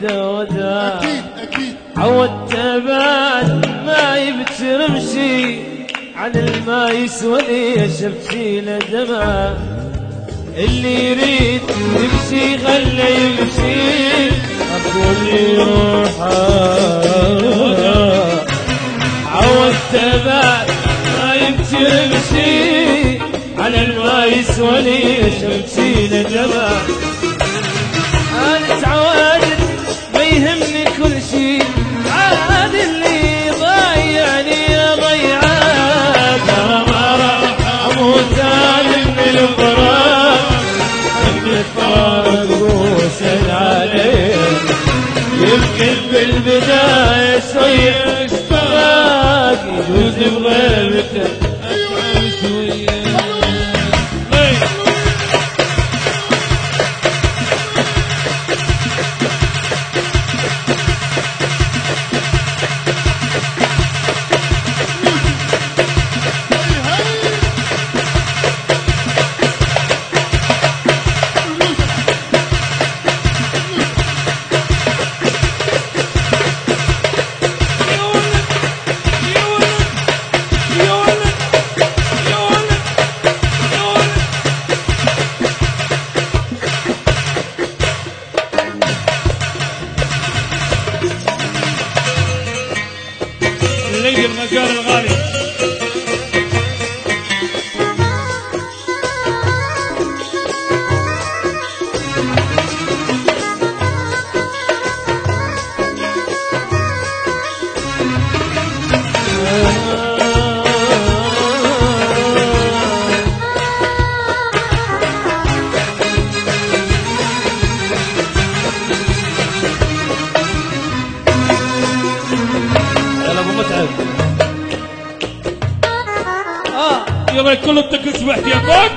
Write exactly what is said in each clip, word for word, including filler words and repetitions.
وده وده اكيد اكيد عودت بعد ما يبتر مشي عن الما يسوى لي شفتي له دمعه اللي يريد يمشي خله يمشي اقول يروحه عودت بعد ما يبتر مشي على الما يسوى لي شفتي له دمعه انا تعودت ما يهمني كل شي عاد اللي ضيعني ضيعه ترى ما راح اموت انا من الفراق من الفراق وسل عليه يمكن بالبدايه شويه اشتاق يجوز بغيبته اتعب شويه الليل المجار الغالي يلا ابو متعب اه يلا كل الطقس سبحت يا فوق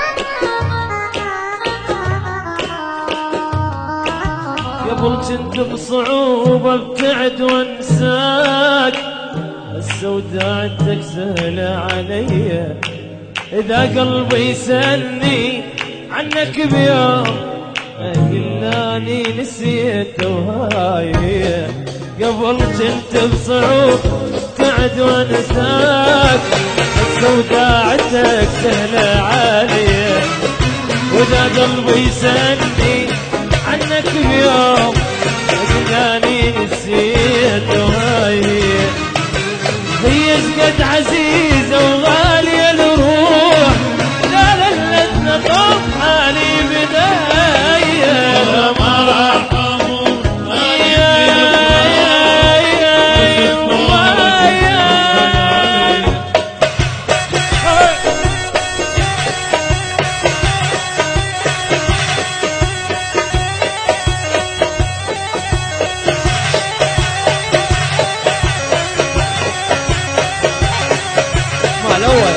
قبل كنت بصعوبة ابتعد وانساك السوداعتك سهلة علي إذا قلبي يسألني عنك بيوم قلاني نسيت وهاي قبل كنت بصعوبة ابتعد وانساك السوداعتك سهلة علي وإذا قلبي يسألني عنك بيوم قلاني نسيت وهاي هي شقد عزيزة وغالية الروح لا لا لا تطف حالي بداية ما راح أموت مع الأول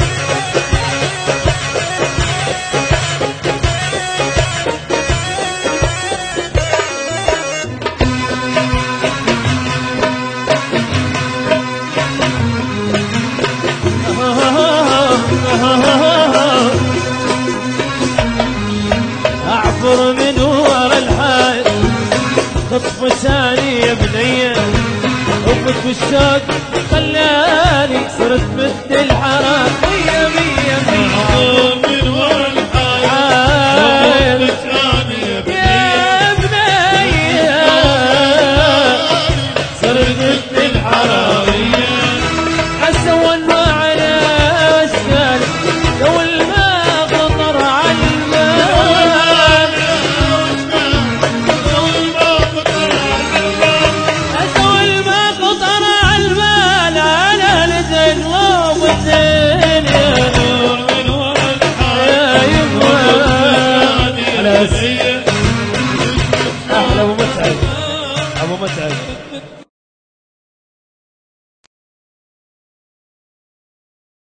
أعفر من ورا الحال خطف لساني يا بنية حبك بالشوق خلاني صرت مثل الحرام مية مية مية أعظم من ورا الحياة لساني يا بنية صرت مثل الحرامية حسوا ما على وشكال لو الماء خطر على الماء حسوا الماء خطر على الماء على لدن وابدين يا نور من ورا الحياة يا يبغى على أحلى أبو متعب أبو متعب